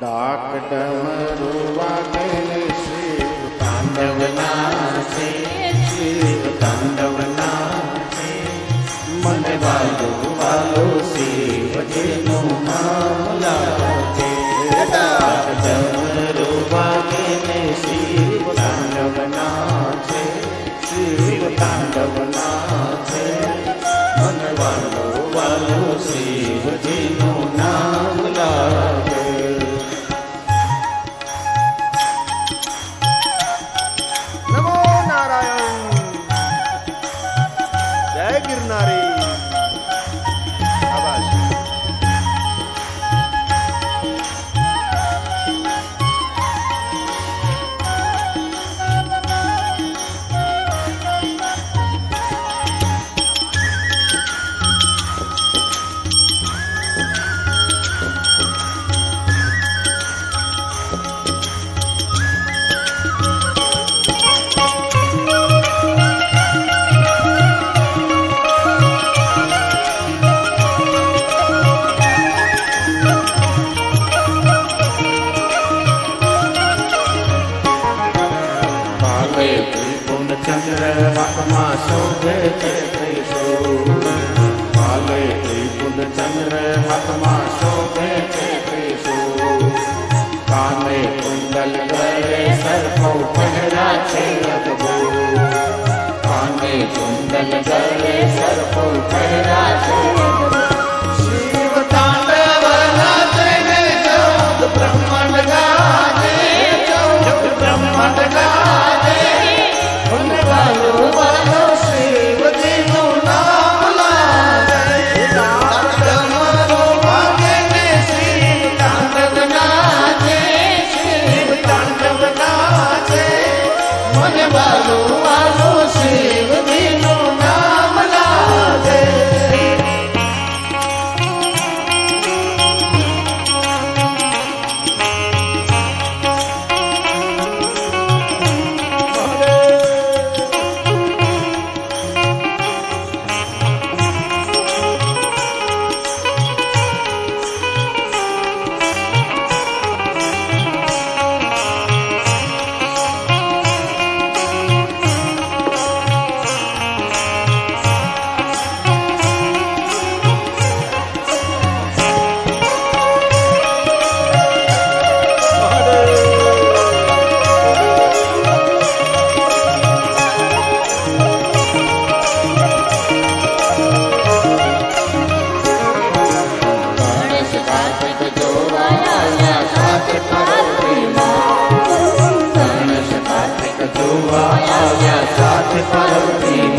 डाक डमरू वागे शिव तांडव नाचे, शिव तांडव नाचे, मन वालो वालो शिव जिनु नाम लागे। डाक डमरू वागे शिव तांडव नाचे, शिव तांडव नाचे, मन वालो वालो शिव जिनु नाम लागे। नमो नारायण, जय गिरनारी। चंद्र हाथमा शोभे त्रिशूल, काले त्रिपुंड चंद्र हाथमा शोभे त्रिशूल, काने कुंडल गले सर को पहरा छे अद्भुत, काने कुंडल गले सर को पहरा छे अद्भुत। शिव तांडव नाचे जगत ब्रह्मांड गाजे, जगत ब्रह्मांड गाजे, वालो वालो शिव जिनु नाम लागे। डाक डमरू वागे शिव तांडव नाचे, शिव तांडव नाचे, मन वालो वालो शिव जिनु नाम लागे। साथ पार्वती